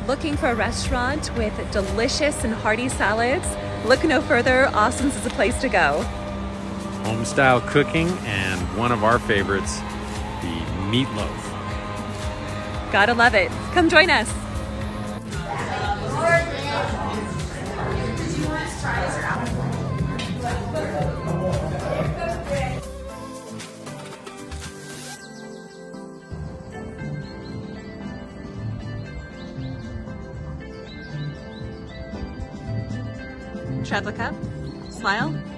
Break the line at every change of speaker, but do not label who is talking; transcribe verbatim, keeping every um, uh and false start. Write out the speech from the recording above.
looking for a restaurant with delicious and hearty salads, look no further. Austin's is a place to go.
Home style cooking and one of our favorites, the meatloaf.
Gotta love it. Come join us. Chad, look up. Smile.